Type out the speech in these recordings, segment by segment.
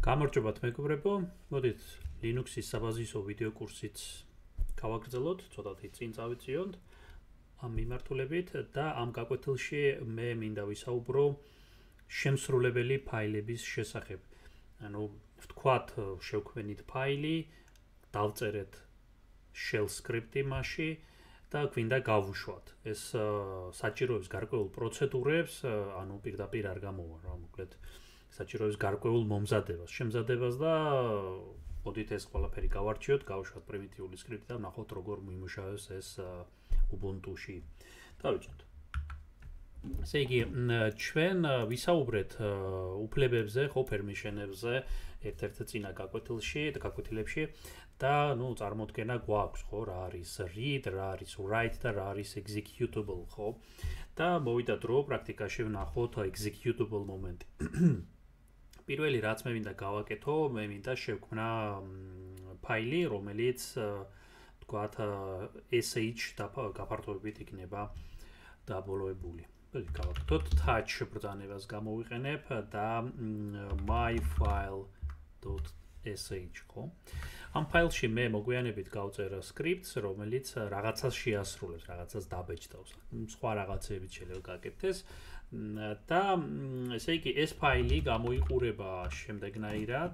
გამარჯობათ მეგობრებო, მოდით Linux-ის საბაზისო ვიდეო კურსიც გავაგრძელოთ, ცოტათი წინ წავიწიოთ ამ მიმართულებით და ამ გაკვეთილში მე მინდა ვისაუბრო შემსრულებელი ფაილების შესახებ. ანუ ვთქვათ, შევქმნით ფაილი, დავწერეთ shell script-ი მასში და გვინდა გავუშვათ. ეს საჭიროებს გარკვეულ პროცედურებს, ანუ პირდაპირ არ გამოვა რა, მოკლედ საჭიროებს გარკვეულ მომზადებას, შემზადებას და მოდით ეს ყველაფერი გავარჩიოთ, გავუშვათ პრიმიტიული სკრიპტი და ვნახოთ როგორ მიმუშავებს ეს Ubuntu-ში. დავიწყოთ. ესე იგი, ჩვენ ვისაუბრეთ უფლებებზე, ხო, permission-ებზე ერთ-ერთ წინა გაკვეთილებში და ნუ წარმოდგენა გვაქვს, ხო, რა არის read, რა არის write და რა არის executable, ხო? და მოვიდა დრო პრაქტიკაში ვნახოთ executable მომენტი. პირველი რაც მე მინდა გავაკეთო, მე მინდა შევქმნა ფაილი, რომელიც თქვათ sh გაფართოებით იქნება დაბოლოებული. გავაკეთოთ touch ბრძანებას გამოვიყენებ და myfile.sh, ხო? ამ ფაილში მე მოგვიანებით გავწერ scripts, რომელიც რაღაცას შეასრულებს, რაღაცას დაბეჭდავს. სხვა რაღაცებით შეიძლება გაკეთდეს. და ესე იგი ეს ფაილი გამოიყურება შემდეგნაირად.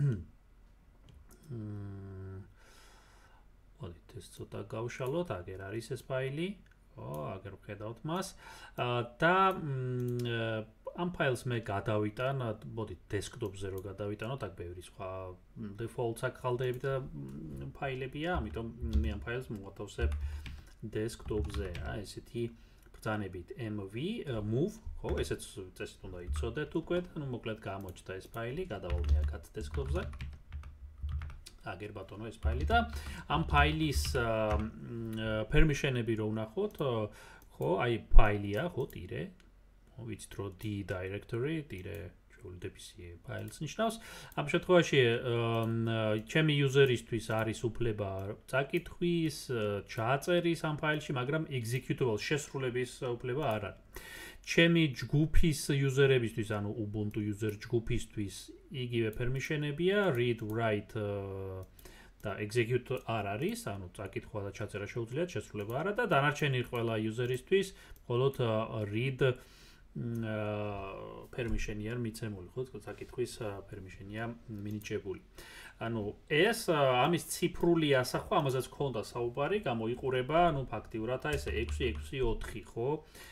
მოდით ეს ცოტა გავშალოთ, აგერ არის ეს ფაილი. ხო, აგერ ვხედავთ მას. და ამ ფაილს მე გადავიტან, მოდით დესკტოპზე რო გადავიტანოთ, აქ ბევრი სხვა default საქალდეები და ფაილებია, ამიტომ მე ამ ფაილს მოვათავსებ დესკტოპზე, რა, ესეთი ბრძანებით mv move, ხო, ესეც წესით უნდა იცოდეთ უკვე, ანუ მოკლედ გამოჩნდა ეს ფაილი, გადავალ მე აქაც დესკტოპზე. აგერ ბატონო ეს ფაილი და ამ ფაილის permission-ები რო ვნახოთ, ხო, აი ფაილია, ხო, tire, ხო, ვიცით რომ d directory, tire DPC ფაილს ნიშნავს. ამ შემთხვევაში ჩემი user-ისთვის არის უფლება წაკითხვის, ჩააწერის ამ ფაილში, მაგრამ executable შესრულების უფლება არ არის. ჩემი ჯგუფის user-ებისთვის, ანუ Ubuntu user ჯგუფისთვის იგივე permission-ებია, read, write და execute არ არის, ანუ წაკითხვა და ჩაწერა შეუძლიათ, შესრულება არა და დანარჩენი ყველა user-ისთვის მხოლოდ read permission-ია მიცემული, ხო, წაკითხვის permission-ია მინიჭებული. ანუ ეს ამის ციფრული ასახვა, ამაზეც ქონდა საუბარი, გამოიყურება, ну ფაქტიურად აი ესე 6-6-4, ხო?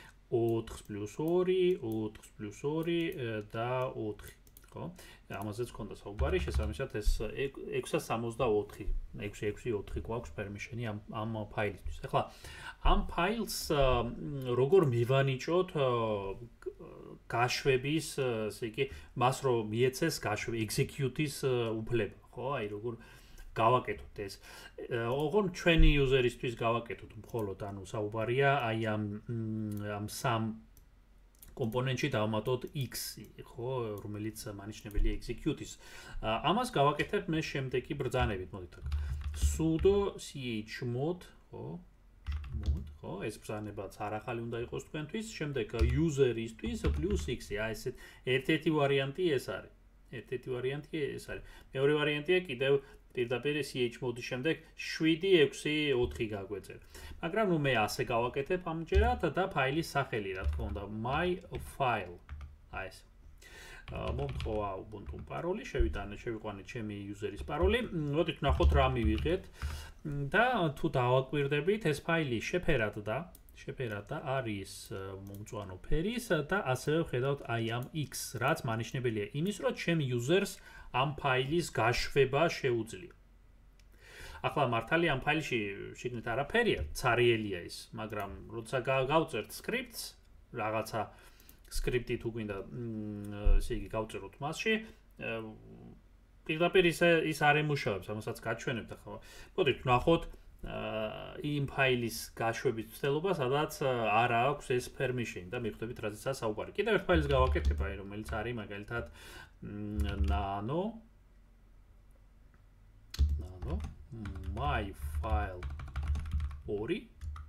4+2, 4+2 და 4, ხო? ამაზეც ქონდა საუბარი, შესაბამისად ეს 664, 664 გვაქვს permission-ი ამ ფაილისთვის. ახლა ამ ფაილს როგორ მივანიჭოთ გაშვების, ესე იგი, მას რომ მიეცეს გაშვები, execute-ის უფლება, ხო? აი როგორ გავაკეთოთ ეს. ოღონდ ჩვენი user-ისთვის გავაკეთოთ მხოლოდ, ანუ საუბარია აი ამ სამ კომპონენტში დავმატოთ x, ხო, რომელიც მანიშნებელია execute-ის. ამას გავაკეთებ მე შემდეგი ბრძანებით, მოდით აქ. sudo chmod, ხო? ხო, ეს ბრძანებაც არახალი უნდა იყოს თქვენთვის, შემდეგ user-ისთვის +x, აი ესეთ ერთ-ერთი ვარიანტი ეს არის. ერთ-ერთი ვარიანტი ეს არის. მეორე ვარიანტია კიდევ პირდაპირ chmod-ის შემდეგ 764 გაგვეწერ. მაგრამ ნუ მე ასე გავაკეთებ ამჯერად და ფაილის სახელი რა თქმა უნდა myfile. აი ეს. მომთხოვა Ubuntu პაროლი, შევიყვანეთ ჩემი user-ის პაროლი. მოდით ვნახოთ რა მივიღეთ. და თუ დავაკვირდებით, ეს ფაილი შეფერად და არის მომწვანო ფერის და ასევე ვხედავთ აი ამ x, რაც მანიშნებელია იმის, რომ ჩემი user-ს ამ ფაილის გაშვება შეუძლია. ახლა მართალია ამ ფაილში შიგნით არაფერია, цаრიელია ის, მაგრამ როცა გავწერთ scripts, რაღაცა script-ი თუ გვინდა, ესე იგი გავწეროთ მასში, პირდაპირ ის არ ემუშავებს, ამასაც გაჩვენებთ ახლა. მოდით ვნახოთ იმ ფაილის გაშვების ცდელობა, სადაც არ აქვს ეს permission და მივხვდებით რაზეცაა საუბარი. კიდევ ერთ ფაილს გავაკეთებ, აი რომელიც არის მაგალითად nano myfile 2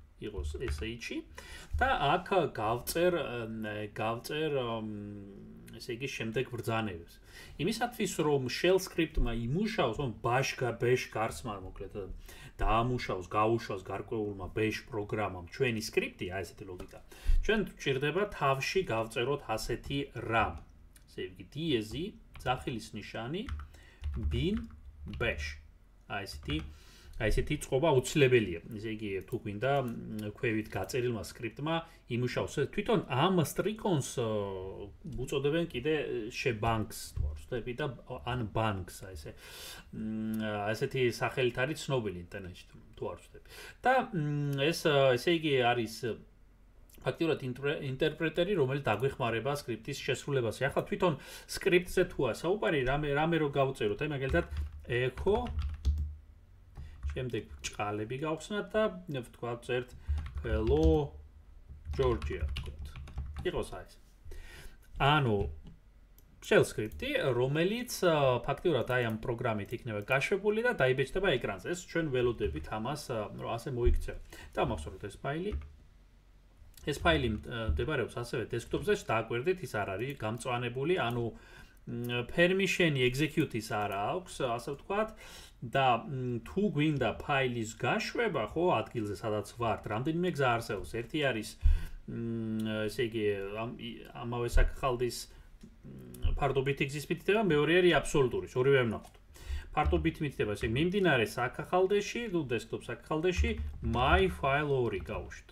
იყოს sh-ი და აქ გავწერ ესე იგი შემდეგ ბრძანებებს. იმისათვის რომ shell script-მა იმუშაოს, რომ bash გარსმა მოკლედ დაამუშავოს, გაუშვას გარკვეულმა bash პროგრამამ ჩვენი სკრიპტი, აი ესეთი ლოგიკა. ჩვენ გვჭირდება თავში გავწეროთ ასეთი run. ესე იგი diezi ძახილის ნიშანი bin bash. აი ესეთი წყობა უცლებელია. ესე იგი თუ გვინდა ქვევით გაწერილმა სკრიპტმა იმუშაოს. თვითონ ამ strict-ს უწოდებენ კიდე shebunks ვარსდები და unbunks ესეთი სახელით არის ცნობილი ინტერნეტში თუ არ ვცდები. და ეს ესე იგი არის ფაქტიურად ინტერპრეტერი, რომელიც დაგვეხმარება სკრიპტის შესრულებას. ახლა თვითონ სკრიპტზე თუა საუბარი, რამე რო გავწეროთ, აი მაგალითად echo შემდეგ ჭყალები გავხსნათ და ვთქვათ წერთ hello Georgia ვთქვათ. იყოს აი ეს. ანუ shell script-ი, რომელიც ფაქტიურად აი ამ პროგრამით იქნება გაშვებული და დაიბეჭდება ეკრანზე. ეს ჩვენ ველოდებით ამას, რომ ასე მოიქცევ. დავმახსოვროთ ეს ფაილი. ეს ფაილი მდებარეობს ასევე desktop-ზე, დააკვირდით, ის არ არის გამწვანებული, ანუ permission-ი execute-ის არ აქვს, ასე ვთქვათ. და თუ გვინდა ფაილის გაშვება, ხო, ადგილზე სადაც ვართ, რამდენიმე გზა არსებობს. ერთი არის ესე იგი ამავე საკახალდის ფარდობითი გზის მითითება, მეორე არის აბსოლუტური, ორივე ვნახოთ. ფარდობითი მითითება, ესე მიმდინარე საკახალდეში, თუ desktop საკახალდეში my file 2 გავუშვით.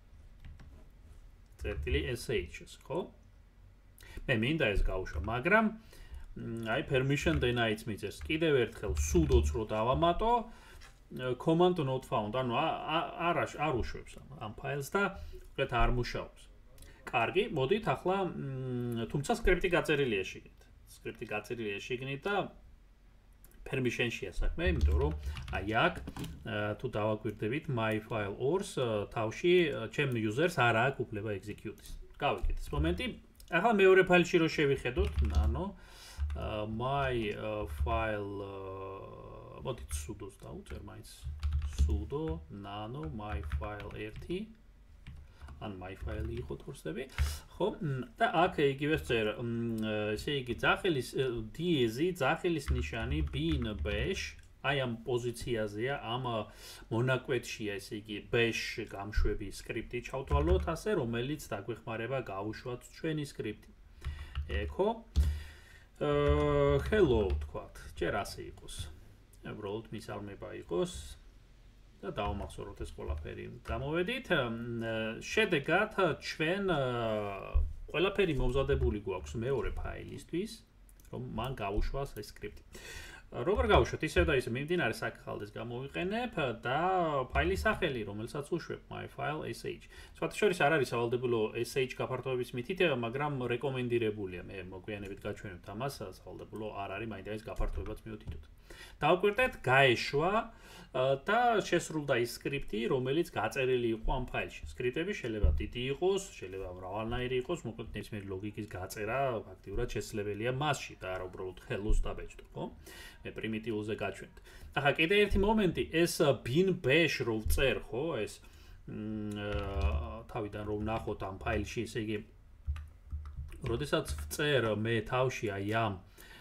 წერტილი sh-ს, ხო? მე მინდა ეს გავუშვა, მაგრამ აი permission denied-ს მიწერს. კიდევ ერთხელ sudo-ს რო დავამატო, command not found, ანუ არ უშვებს ამ ფაილს და უკეთ არ მუშაობს. კარგი, მოდით ახლა თუმცა სკრიპტი გაწერილია შიგნით. სკრიპტი გაწერილია შიგნით და permission-შია საქმე, იმიტომ რომ აი აქ თუ დავაკვირდებით my file 2-ს თავში ჩემ user-ს არ აქვს უფლება execute-ის. გავიგეთ ეს მომენტი. ახლა მეორე ფაილში რო შევიხედოთ, nano my file მოდით sudo-ს დავუწერ მაინც sudo nano my file 1 ან my file იყო თორსები ხო და აქ იგივე წერ ესე იგი ძახილის diezi ძახილის ნიშანი bin bash აი ამ პოზიციაზეა ამ მონაკვეთშია ესე იგი bash გამშვების სკრიპტი ჩავთვალოთ ასე რომელიც დაგვეხმარება გავუშვათ ჩვენი სკრიპტი echo hello თქვათ ჯერ ასე იყოს უბრალოდ მისალმება იყოს და დავამახსოვროთ ეს ყველაფერი. გამოვედით, შედეგად ჩვენ ყველაფერი მომზადებული გვაქვს მეორე ფაილისთვის, რომ მან გავუშვას ეს სკრიპტი. როგორ გავუშვათ? ისევ და ისე მიმდინარე საკახალდეს გამოვიყენებ და ფაილის სახელი, რომელსაც უშვებ myfile.sh. სხვათა შორის არ არის სავალდებულო sh გაფართოების მითითება, მაგრამ რეკომენდირებულია. მე მოგვიანებით გაჩვენებთ ამას, სავალდებულო არ არის, მაინც გაფართოებაც მივთითოთ. დავაკვირდეთ, გაეშვა და შესრულდა ის სკრიპტი, რომელიც გაწერილი იყო ამ ფაილში. სკრიპტები შეიძლება დიდი იყოს, შეიძლება მრავალნაირი იყოს, მოკლედ ნებისმიერი ლოგიკის გაწერა ფაქტიურად შესაძლებელია მასში და არა უბრალოდ hello-ს დაბეჭდო, ხო? მე პრიმიტიულზე გაჩვენთ. ახლა კიდე ერთი მომენტი, ეს bin bash რო ვწერ, ხო, ეს თავიდან რომ ნახოთ ამ ფაილში, ესე იგი როდესაც ვწერ მე თავში აი ამ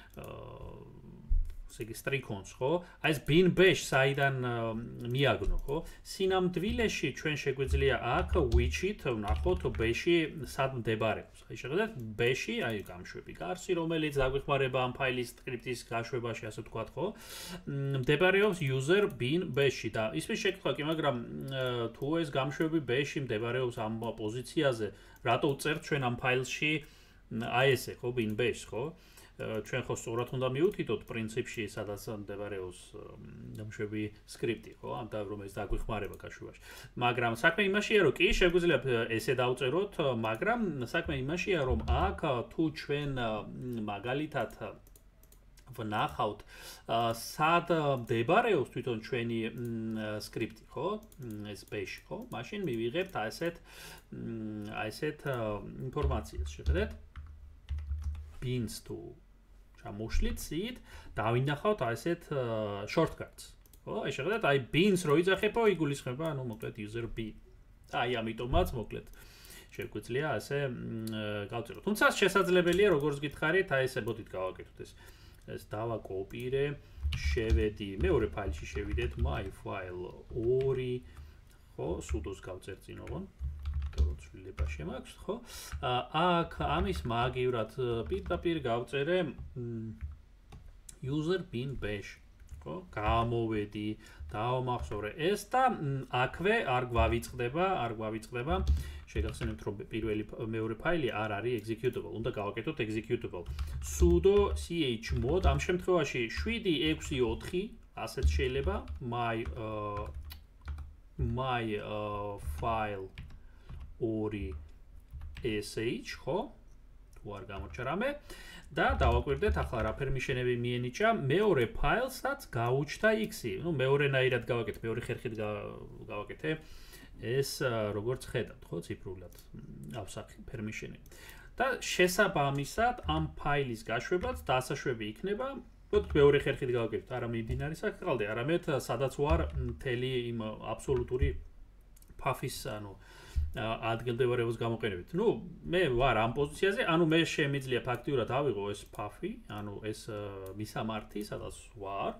ესე იგი strict-ს, ხო? აი ეს bin bash საიდან მიაგნო, ხო? სინამდვილეში ჩვენ შეგვიძლია აქ which-ით ვნახოთ bash-ი სად მდებარეობს. აი შეხედეთ bash-ი, აი გამშვები გარსი, რომელიც დაგვეხმარება ამ ფაილის სკრიპტის გაშვებაში, ასე ვთქვათ, ხო? მდებარეობს user bin bash-ი და ისე შეკითხვა კი, მაგრამ თუ ეს გამშვები bash-ი მდებარეობს ამ პოზიციაზე, რატო ვწერთ ჩვენ ამ ფაილში აი ესე, ხო, bin bash, ხო? ჩვენ ხო სწორად უნდა მივუთითოთ პრინციპში, სადაც მდებარეობს გამშვები სკრიპტი, ხო? ამ და რომელიც დაგვეხმარება გაშვებაში. მაგრამ საქმე იმაშია, რომ კი შეგვიძლია ესე დავწეროთ, მაგრამ საქმე იმაშია, რომ აქ თუ ჩვენ მაგალითად ვნახავთ სად მდებარეობს თვითონ ჩვენი სკრიპტი, ხო? ეს bash, ხო? მაშინ მივიღებთ ასეთ ინფორმაციას, შეხედეთ. bins თუ ჩამოშლით სით დავინახავთ ასეთ shortcuts. ხო? აი შეხედეთ, აი bins რო იძახებო, იგულისხმება, ანუ მოკლედ user bin. აი ამიტომაც მოკლედ შეგვიძლია ასე გავწეროთ. თუმცა შესაძლებელია როგორც გითხარით, აი ესე მოდით გავაკეთოთ ეს დავაკოპირე, შევედი მეორე ფაილში შევიდეთ my file 2 ხო, sudo-ს გავწერ წინ ოღონ. თორემ შემაქვს, ხო? აქ ამის მაგივრად პირდაპირ გავწერე user bin bash. ხო, გამოვედი, დავამახსოვრე ეს და აქვე არ გვავიწყდება. შეგახსენებთ რომ მეორე ფაილი არ არის executable. უნდა გავაკეთოთ executable. sudo chmod ამ შემთხვევაში 764 ასეთ შეიძლება my file 2 sh ხო? თუ არ გამორჩა რამე და დავაკვირდეთ ახლა რა permission-ები მიენიჭა მეორე ფაილსაც გაუჩნდა x-ი. ნუ მეორენაირად გავაკეთე, მეორე ხერხით გავაკეთე. ეს როგორც ხედავთ, ხო, ციფრულად ავსახი permission-ი. და შესაბამისად ამ ფაილის გაშვებაც დასაშვები იქნება. მოდით მეორე ხერხით გავაკეთოთ, არა მიმდინარე საკითხალდე, არამედ სადაც ვარ მთელი იმ აბსოლუტური ფაფის, ანუ ადგილმდებარეობას გამოყენებით. ნუ მე ვარ ამ პოზიციაზე, ანუ მე შემიძლია ფაქტიურად ავიღო ეს ფაფი, ანუ ეს მისამართი, სადაც ვარ.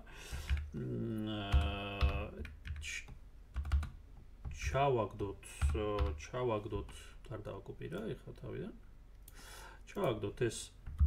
ჩავაგდოთ, არ დავაკოპირა, ეხლა თავიდან. ჩავაგდოთ ეს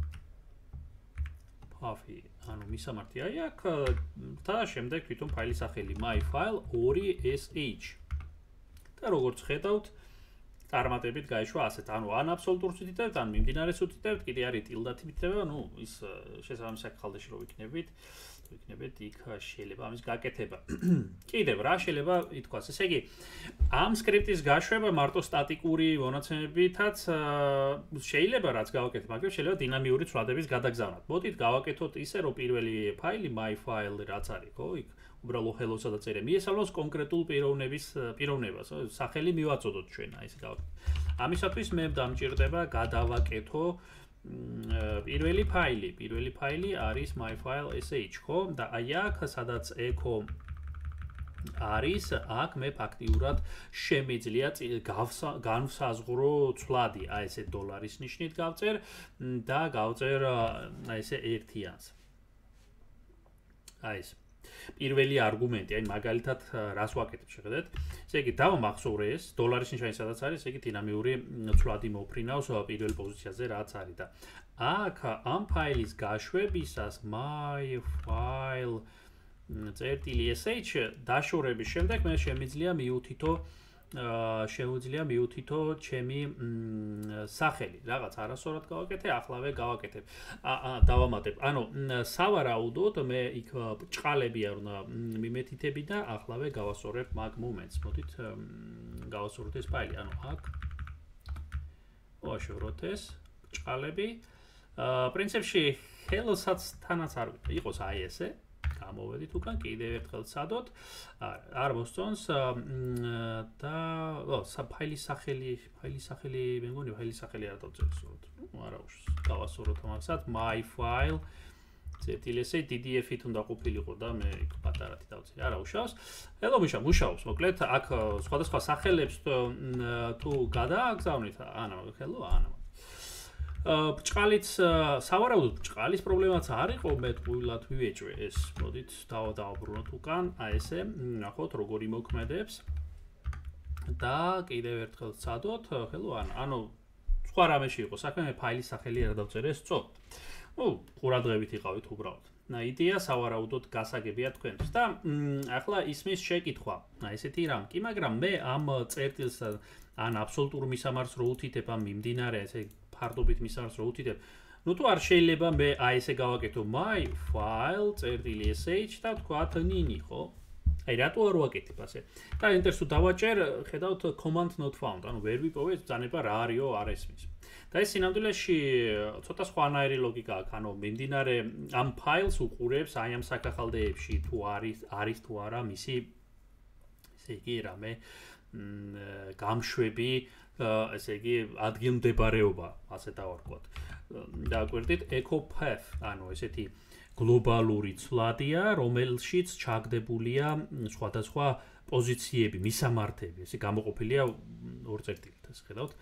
ფაფი, ანუ მისამართი აი აქ და შემდეგ თვითონ ფაილის სახელი my file 2sh. და როგორც ხედავთ, წარმატებით გაიშვა ასეთ, ანუ ან აბსოლუტურს ვიტიტებთ, ან მიმდინარეს ვიტიტებთ, კიდე არის ტილდათი ვიტიტება, ნუ ის შესაბამის საკითხალდეში რო ვიქნებით იქ შეიძლება ამის გაკეთება. კიდევ რა შეიძლება ითქვას, ესე იგი, ამ სკრიპტის გაშვება მარტო სტატიკური მონაცემებითაც შეიძლება რაც გავაკეთებ, მაგრამ შეიძლება დინამიური ცვლადების გადაგზავნად. მოდით გავაკეთოთ ისე, რომ პირველი ფაილი my file რაც არის, ხო, იქ უბრალოდ hello-სა დაწერე. მიესალმოს კონკრეტულ პიროვნებას, სახელი მივაწოდოთ ჩვენ, აი ესე გავაკეთოთ. ამისათვის მე დამჭირდება გადავაკეთო პირველი ფაილი არის my file sh, ხო? და აი აქ სადაც echo არის, აქ მე ფაქტიურად შემიძლია განვსაზღვრო ცვლადი, აი ესე დოლარის ნიშნით გავწერ და გავწერ აი ესე ერთიანს. აი ეს პირველი არგუმენტი, აი მაგალითად რას ვაკეთებ შეხედეთ. ესე იგი დავამახსოვრე ეს დოლარის ნიშანი სადაც არის, ესე იგი დინამიური ცვლადი მოფრინავს პირველ პოზიციაზე რაც არის და აქ ამ ფაილის გაშვებისას my file .sh დაშორების შემდეგ მე შემიძლია მივუთითო ჩემი სახელი. რაღაც არასწორად გავაკეთე, ახლავე გავაკეთებ. დავამატებ. ანუ სავარაუდოდ მე იქ ბრჭყალები არ უნდა მიმეთითები და ახლავე გავასწორებ მაგ მომენტს. მოდით გავასწოროთ ეს ფაილი. ანუ აქ ვაშოროთ ეს ბრჭყალები. პრინციპში hello-საც თანაც არ ვიტყვი. იყოს აი ესე. გამოვედით უკან, კიდევ ერთხელ ვცადოთ. არ მოსწონს და ფაილის სახელი, მე მგონი ფაილის სახელი არ დავწეროთ. არა უშავს. გავასწოროთ ამასაც my file ZLS DDF-ით უნდა ყოფილიყო და მე იქ პატარათი დავწერე. არა უშავს. ელო მუშაობს. მოკლედ აქ სხვადასხვა სახელებს თუ გადააგზავნით, hello, ბრჭყალიც სავარაუდოდ ბრჭყალის პრობლემაც არ იყო, მე ტყუილად ვიეჭვე ეს. მოდით დავაბრუნოთ უკან, აი ესე, ნახოთ როგორი მოქმედებს. და კიდევ ერთხელ ვცადოთ, hello, ანუ სხვა რამეში იყო საქმე, მე ფაილის სახელი არ დავწერე, სწორად. ნუ ყურადღებით იყავით უბრალოდ. იდეა სავარაუდოდ გასაგებია თქვენთვის და ახლა ისმის შეკითხვა, ესეთი რამკი, მაგრამ მე ამ წერტილს ან აბსოლუტურ მისამართს რო უთითებ ამ მიმდინარე ესე ფარდობით მისამართს რო უთითებ, ნუ თუ არ შეიძლება მე აი ესე გავაკეთო my file .sh და ვთქვათ nini, ხო? აი რატო არ ვაკეთებ ასე? და enter-ს დავაჭერ, ხედავთ command not found, ანუ ვერ ვიპოვე ბრძანება რა არისო არ ესმის. და ეს სინამდვილეში ცოტა სხვანაირი ლოგიკა აქვს, ანუ მიმდინარე ამ ფაილს უყურებს აი ამ საკახალდეებში თუ არის თუ არა მისი ესე იგი რამე გამშვები, ესე იგი ადგილმდებარეობა, ასე დავარქვათ. დააკვირდით echo path, ანუ ესეთი გლობალური ცვლადია, რომელშიც ჩაგდებულია სხვადასხვა პოზიციები, მისამართები, ესე გამოყოფილია ორ წერტილით, ეს ხედავთ.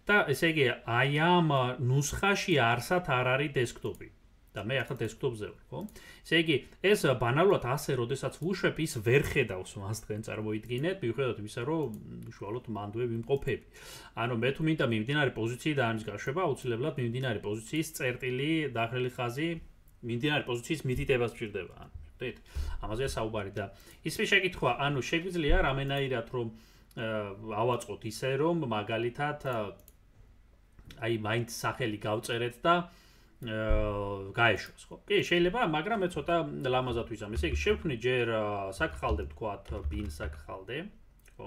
და ესე იგი აი ამ ნუსხაში არსად არ არის დესკტოპი. და მე ახლა დესკტოპზე ვარ, ხო? ესე იგი, ეს ბანალურად ასე, როდესაც ვუშვებ, ის ვერ ხედავს მას თქვენ წარმოიდგინეთ, მიუხედავად იმისა, რომ უშუალოდ მანდვე ვიმყოფები. ანუ მე თუ მინდა მიმდინარე პოზიციიდან ამის გაშვება, აუცილებლად მიმდინარე პოზიციის წერტილი, დახრილი ხაზი, მიმდინარე პოზიციის მითითებას ვჭირდება. ხდით? ამაზეა საუბარი და ისე შეკითხვა, ანუ შეგვიძლია რამენაირად რომ ავაწყოთ ისე რომ მაგალითად აი მაინც სახელი გავწერეთ და გაეშვას, ხო? კი, შეიძლება, მაგრამ მე ცოტა ლამაზად ვიზამ. ესე იგი, შევქმნი ჯერ საკხალდე ვთქვათ, bin საკხალდე, ხო?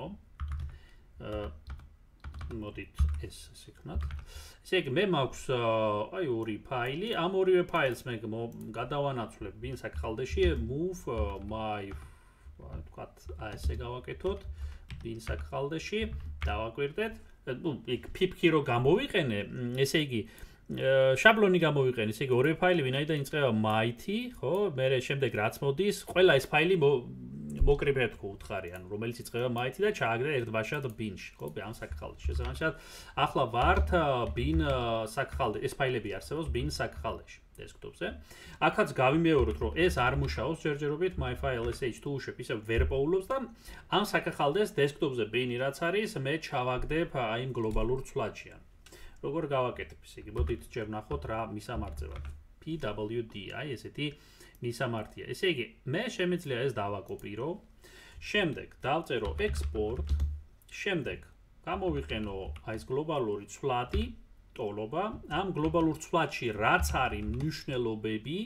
მოდით ეს ვიქნათ. ესე იგი, მე მაქვს აი ორი ფაილი, ამ ორივე ფაილს მე გადავანაცვლებ bin საკხალდეში, move my ვთქვათ, ესე გავაკეთოთ bin საკხალდეში, დავაკვირდეთ. ნუ, იქ pip-ი რო გამოვიყენე, ესე იგი შაბლონი გამოვიყენე, ესე იგი ორივე ფაილი ვინაიდან იწყება my-ით, ხო? მე შემდეგ რაც მოდის, ყველა ეს ფაილი მოკრიბეთ ხო უთხარი, ანუ რომელიც იწყება my-ით და ჩააგდე ერთბაშად bin-ში, ხო? ამ საკხალდეში. შესაბამისად, ახლა ვართ bin საკხალდე, ეს ფაილები არსებობს bin საკხალდეში დესკტოპზე. აქაც გავიმეოროთ, რომ ეს არ მუშაობს ჯერჯერობით myfile.sh თუ უშვებ, ისე ვერ პოულობს და ამ საკხალდეს დესკტოპზე bin-ი რაც არის, მე ჩავაგდებ აი იმ გლობალურ ცვლადში. როგორ გავაკეთებ, ესე იგი, მოდით ჯერ ვნახოთ რა მისამართზე ვარ. pwd, აი ესეთი მისამართია. ესე იგი, მე შემიძლია ეს დავაკოპირო, შემდეგ დავწერო export, შემდეგ გამოვიყენო აი ეს გლობალური ცვლადი, ტოლობა, ამ გლობალურ ცვლადში რაც არის მნიშვნელობები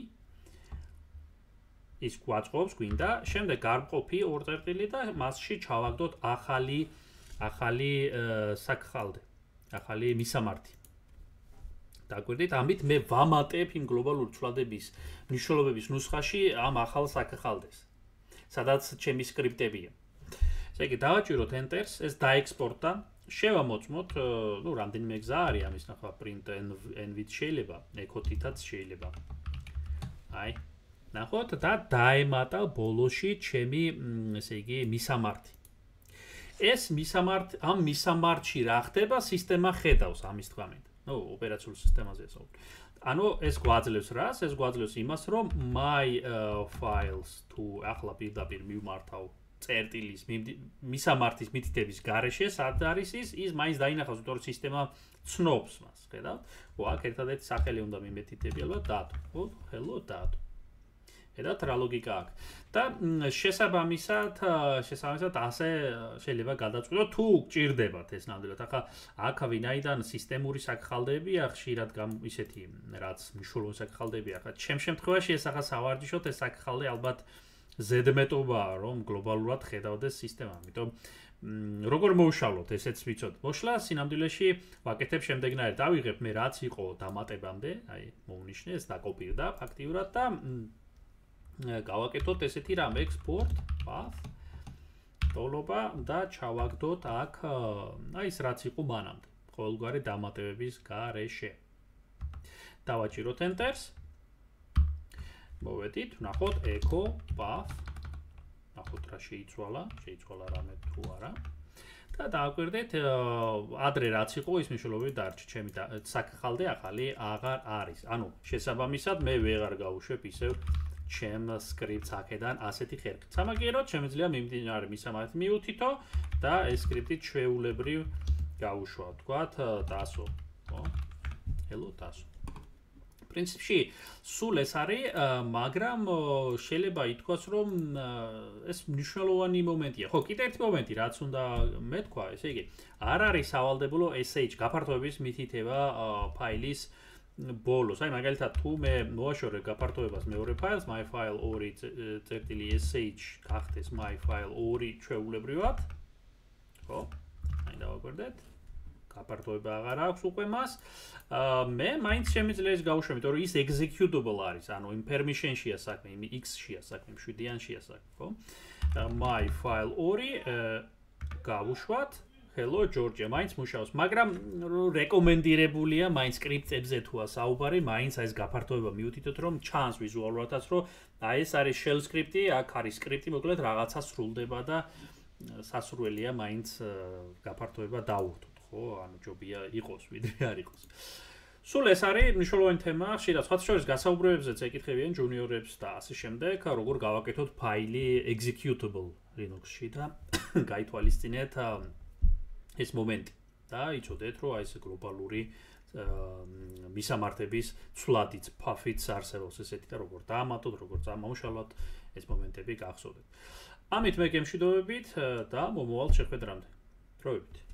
ის გვაწყობს გვინდა, შემდეგ გარყოფი ორ წერტილი და მასში ჩავაგდოთ ახალი საკხალდე. ახალი მისამართი. დაგვირდით, ამით მე ვამატებ იმ გლობალური ცვლადების მნიშვნელობების ნუსხაში ამ ახალ საკხალდეს, სადაც ჩემი სკრიპტებია. ესე იგი, დავაჭიროთ enter-ს, ეს დაექსპორტა, შევამოწმოთ, ნუ რამდენიმე გზა არის ამის ნახვა, print env-ით შეიძლება, echo-თითაც შეიძლება. აი, ნახოთ და დაემატა ბოლოში ჩემი, ესე იგი, მისამართი. ეს ამ მისამართში რა ხდება, სისტემა ხედავს ამის თქმით. ნუ ოპერაციული სისტემაზე ასაუბრობ. ანუ ეს გვაძლევს რას? ეს გვაძლევს იმას, რომ my files თუ ახლა პირდაპირ მივმართავ წერტილის მისამართის მითითების გარეშე, სად არის ის მაინც დაინახავს, იმიტომ რომ სისტემა ცნობს მას, ხედავთ? ხო, აქ ერთადერთი სახელი უნდა მიმეთითები ალბათ დატო. ხო, hello დატო. ხედავთ რა ლოგიკა აქვს. და შესაბამისად ასე შეიძლება გადაწყვიტოთ თუ გჭირდებათ ეს ნამდვილად. ახლა აქ ვინაიდან სისტემური საკხალდეებია ხშირად ისეთი რაც მნიშვნელოვანი საკხალდეებია. ახლა ჩემ შემთხვევაში ეს ახლა სავარჯიშოდ ეს საკხალდე ალბათ ზედმეტობაა რომ გლობალურად ხედავდეს სისტემა. ამიტომ როგორ მოვშალოთ ესეც ვიცოთ. მოშლა სინამდვილეში ვაკეთებ შემდეგნაირად. დავიღებ მე რაც იყო დამატებამდე, აი მოვნიშნე ეს დაკოპირდა ფაქტიურად და გავაკეთოთ ესეთი რამ export path ტოლობა და ჩავაგდოთ აქ აი ის რაც იყო მანამდე ყოველგვარი დამატებების გარეშე. დავაჭიროთ enter-ს. მოვედით, ვნახოთ echo path. ნახოთ რა შეიცვალა რამე თუ არა. და დავაკვირდეთ ადრე რაც იყო ის მნიშვნელობები დარჩა. ჩემი საკხალდე ახალი აღარ არის. ანუ შესაბამისად მე ვეღარ გავუშვებ ისევ ჩემ სკრიპტს აქედან ასეთი ხერხით. სამაგიეროდ შემიძლია მიმდინარე მისამართი მიუთითო და ეს სკრიპტი ჩვეულებრივ გავუშვა, ვთქვათ, დასო, ხო? hello დასო. პრინციპში სულ ეს არის, მაგრამ შეიძლება ითქვას, რომ ეს მნიშვნელოვანი მომენტია. ხო, კიდე ერთი მომენტი, რაც უნდა მეთქვა, ესე იგი, არ არის სავალდებულო sh გაფართოების მითითება ფაილის ბოლოს. აი მაგალითად თუ მე მოვაშორებ გაფართოებას მეორე ფაილს myfile2.sh გახდეს myfile2 ჩვეულებრივად. ხო? აი დავაკვირდეთ. გაფართოება აღარ აქვს უკვე მას. მე მაინც შემიძლია ის გავუშვებ, იმიტომ რომ ის executable არის, ანუ იმ permission-შია საქმე, იმ x-შია საქმე, 7-იანშია საქმე, ხო? myfile2 გავუშვათ. hello Georgia, მაინც მუშაობს, მაგრამ რეკომენდირებულია მაინც სკრიპტებზე თუა საუბარი, მაინც ეს გაფართოება მიუთითოთ, რომ ჩანს ვიზუალურადაც, რომ აი ეს არის shell სკრიპტი, აქ არის სკრიპტი, მოკლედ რაღაცა სრულდება და სასურველია მაინც გაფართოება დავუხდოთ, ხო, ანუ ჯობია იყოს, ვიდრე არ იყოს. სულ ეს არის მნიშვნელოვანი თემა, ხშირად სხვა შორის გასაუბრებებზეც ეკითხებიან ჯუნიორებს და ასე შემდეგ, როგორ გავაკეთოთ ფაილი executable Linux-ში და გაითვალისწინეთ ეს მომენტი და იცოდეთ, რომ აი ეს გლობალური მისამართების ცვლადიც, puff-იც არსებობს ესეთი და როგორ დაამატოთ, როგორ წამოუშალოთ ეს მომენტები გახსოვდეთ. ამით მე გემშვიდობებით და მომავალ შეხვედრამდე. დროებით.